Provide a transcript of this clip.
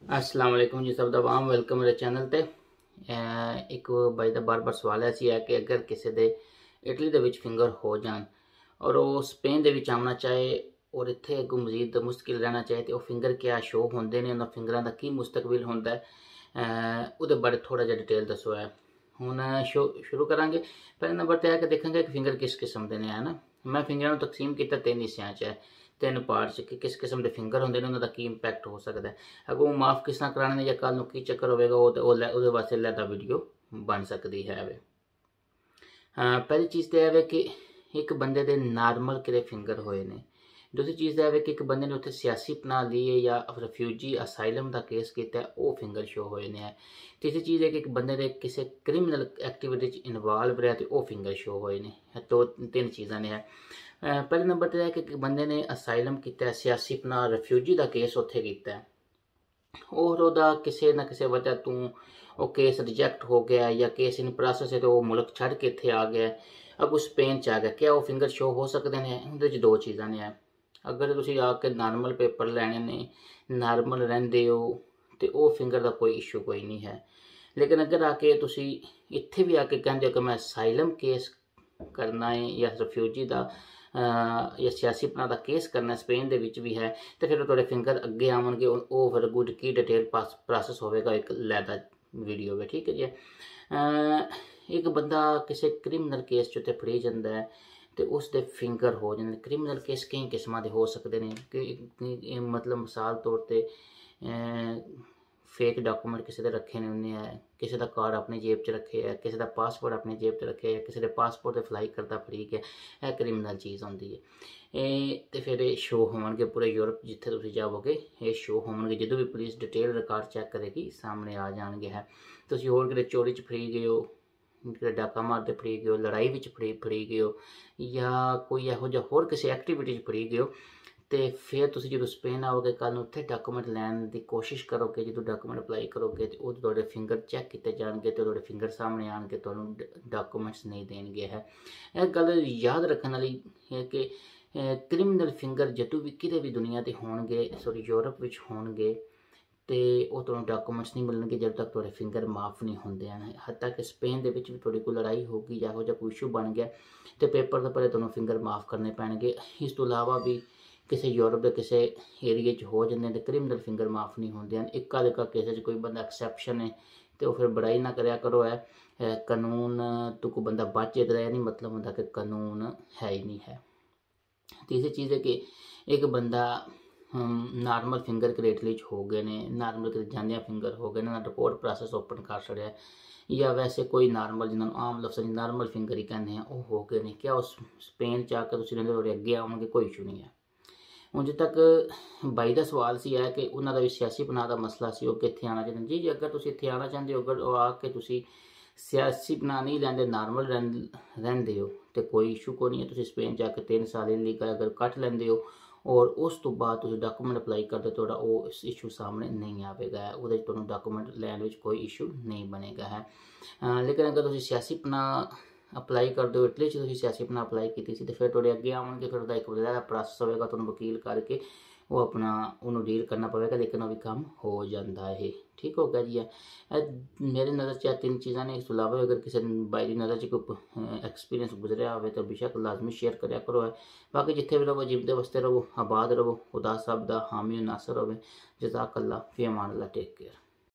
अस्सलाम वालेकुम जी सब ਦਾ ਵਾਮ ਵੈਲਕਮ ਮੇਰੇ ਚੈਨਲ ਤੇ। ਇੱਕ ਬਾਈ ਦਾ ਬਾਰ-ਬਾਰ ਸਵਾਲ ਹੈ ਸੀ ਕਿ ਅਗਰ ਕਿਸੇ ਦੇ ਇਟਲੀ ਦੇ ਵਿੱਚ ਫਿੰਗਰ ਹੋ ਜਾਣ ਔਰ ਉਹ ਸਪੇਨ ਦੇ ਵਿੱਚ ਆਉਣਾ ਚਾਹੇ ਔਰ ਇੱਥੇ ਅੱਗੋਂ ਮਜ਼ੀਦ ਮੁਸ਼ਕਿਲ ਰਹਿਣਾ ਚਾਹੇ ਤੇ ਉਹ ਫਿੰਗਰ ਕਿਆ ਸ਼ੋ ਹੁੰਦੇ ਨੇ, ਉਹਨਾਂ ਫਿੰਗਰਾਂ ਦਾ ਕੀ ਮੁਸਤਕਬਲ ਹੁੰਦਾ ਹੈ, ਉਹਦੇ ਬਾਰੇ ਥੋੜਾ ਜਿਹਾ ਡਿਟੇਲ ਦੱਸੋ ਹੈ। ਹੁਣ ਸ਼ੁਰੂ ਕਰਾਂਗੇ। ਪਹਿਲੇ ਨੰਬਰ ਤੇ ਹੈ ਕਿ ਦੇਖਾਂਗੇ ਕਿ ਫਿੰਗਰ ਕਿਸ ਕਿਸਮ ਦੇ ਨੇ, ਹੈ ਨਾ। ਮੈਂ ਫਿੰਗਰਾਂ ਨੂੰ ਤਕਸੀਮ ਕੀਤਾ ਤਿੰਨ ਹਿੱਸਿਆਂ 'ਚ ਹੈ, ਤਿੰਨ ਪਾਰਟਸ ਕਿ ਕਿਸ ਕਿਸਮ ਦੇ ਫਿੰਗਰ ਹੁੰਦੇ ਨੇ, ਉਹਨਾਂ ਦਾ ਕੀ ਇੰਪੈਕਟ ਹੋ ਸਕਦਾ ਹੈ। अगों माफ़ किस तरह कराने ने या कल की चक्कर होगा वो वास्ते लैदा वीडियो बन सकती है। पहली चीज़ तो यह है कि एक बंदे दे नार्मल किरे फिंगर होए ने। दूसरी चीज़ है कि एक बंदे ने उत्थे सियासी पना लिए या रिफ्यूजी असाइलम का केस किया वो फिंगर शो होए ने। तीसरी चीज़ है कि एक बंदे ने किसी क्रिमिनल एक्टिविटी इनवॉल्व रहा तो वह फिंगर शो होए ने। तो तीन चीज़ा ने है। पहले नंबर तो है कि एक बंदे ने असाइलम किया, सियासी पना रिफ्यूजी का केस उत्थे किया और ਉਹਦਾ ਕਿਸੇ ਨਾ ਕਿਸੇ ਵਜ੍ਹਾ ਤੋਂ ਉਹ ਕੇਸ ਰਿਜੈਕਟ ਹੋ ਗਿਆ ਜਾਂ ਕੇਸ ਇਨ ਪ੍ਰੋਸੈਸ ਹੈ ਤੇ ਉਹ ਮੁਲਕ ਛੱਡ ਕੇ ਇੱਥੇ ਆ ਗਿਆ, ਅੱਗੋਂ ਸਪੇਨ ਚ ਆ ਗਿਆ, ਕਿਆ ਉਹ ਫਿੰਗਰ ਸ਼ੋ ਹੋ ਸਕਦੇ ਨੇ? ਉਹਦੇ ਚ ਦੋ ਚੀਜ਼ਾਂ ਨੇ। ਅਗਰ ਤੁਸੀਂ ਆ ਕੇ ਨਾਰਮਲ ਪੇਪਰ ਲੈਣੇ ਨੇ, ਨਾਰਮਲ ਰਹਿੰਦੇ ਹੋ ਤੇ ਉਹ ਫਿੰਗਰ ਦਾ ਕੋਈ ਇਸ਼ੂ ਕੋਈ ਨਹੀਂ ਹੈ। ਲੇਕਿਨ ਅਗਰ ਆ ਕੇ ਤੁਸੀਂ ਇੱਥੇ ਵੀ ਆ ਕੇ ਕਹਿੰਦੇ ਹੋ ਕਿ ਮੈਂ ਅਸਾਈਲਮ ਕੇਸ करना है या रिफ्यूजी का या सियासी पना का केस करना स्पेन के भी है तो फिर थोड़े फिंगर अगे आवेंगे, वो फिर गुड की डिटेल प्रोसैस होगा एक लैदा वीडियो में। ठीक है जी। एक बंदा किसी क्रिमिनल केस च फड़ी जाता है तो उसके फिंगर हो जाते। क्रिमिनल केस कई किस्म के हो सकते हैं कि मतलब मिसाल तौर पर फेक डॉकूमेंट किसी के रखे ने उन्हें है, किसी का कार्ड अपनी जेब च रखे है, किसी का पासपोर्ट अपनी जेब च रखे है, किसी के पासपोर्ट से फ्लाई करता फड़ी है, यह क्रिमिनल चीज़ होंगी है। तो फिर शो होंगे पूरे यूरोप जिथे तुम जाओगे, ये शो होंगे जो भी पुलिस डिटेल रिकॉर्ड चैक करेगी सामने आ जाएंगे है। तुम होर कि चोरी च फड़ी गए हो, कि डाका मारते फड़ी गए हो, लड़ाई में फड़ी गए हो या कोई यहो जहा होर किसी एक्टिविटी फड़ी गए हो तो फिर तुम जो स्पेन आओगे कल उत्थे डॉकूमेंट लैन की कोशिश करोगे, जो डॉकूमेंट अप्लाई करोगे तो वो फिंगर चैक किए जाएंगे तो फिंगर सामने आएंगे, तो डॉकूमेंट्स नहीं देंगे है। यह गल याद रखने वाली है कि क्रिमिनल फिंगर जो भी किते भी दुनिया के होंगे, सॉरी यूरोप में होंगे तो वो तुहानूं डॉकूमेंट्स नहीं मिलणगे जब तक तुहाडे फिंगर माफ़ नहीं होंदे हैं। हत्ता कि स्पेन दे विच भी तुहाडी कोई लड़ाई होगी या इहो जिहा कोई इशू बन गया तो पेपर तो पहले तुहानूं फिंगर माफ़ करने पैणगे। इस तो इलावा भी किसी यूरोप के किसी एरिए हो जाते हैं तो क्रिमिनल फिंगर माफ़ नहीं होंगे हैं। इक्का दुक्का केस कोई बंदा एक्सैप्शन है तो फिर बड़ाई ना करया करो है। कानून तो कोई बंदा बचे तो नहीं मतलब होंदा कि कानून है ही नहीं है। तीसरी चीज़ है कि एक बंदा नार्मल फिंगर क्रेटली हो गए ने, नार्मल जाने फिंगर हो गए ना, रिपोर्ट प्रोसैस ओपन कर छड़िया या वैसे कोई नार्मल जिन्होंने आम लफ्ज़ नार्मल फिंगर ही कहते हैं वो हो गए ने, क्या उस स्पेन च आकर तुम रहिंदे अगे आओगे? कोई इशू नहीं है। उंज तक बाई का सवाल सी है कि उन्होंने भी सियासी पनाह का मसला सी कि इत्थे आना चाहते जी। अगर तुम इत्थे आना चाहते हो, अगर आके तुम सियासी पनाह नहीं लैंदे, नार्मल रहिंदे हो तो कोई इशू को नहीं है। तुम स्पेन जाके 3 साल इलीगल अगर कट लेंदे हो और उस तो बाद तुम डॉकूमेंट अप्लाई करते तो वो इशू सामने नहीं आएगा, वो डॉकूमेंट लैन में कोई इशू नहीं बनेगा है। लेकिन अगर तुम सियासी पनाह अप्लाई कर दो, इटली से सियासी पनाह अप्लाई की थी तो फिर थोड़े अगे आवेंगे, फिर एक वजह प्रोसैस होगा, तो वकील करके वो अपना उन्होंने डील करना पवेगा, लेकिन वो भी काम हो जाता है। ठीक हो गया जी। मेरी नज़र च 3 चीज़ा ने। इस तो इलावा अगर किसी बाई की नज़र च कोई एक्सपीरियंस गुजरिया हो तो बेशक लाजमी शेयर कराया करो है। बाकी जिथे भी रहो जिंदे वस्ते रहो, आबाद रहो, खुदा सब दा हामी नासर हो। जज़ाकल्लाह, फ़ी अमान अल्लाह, टेक केयर।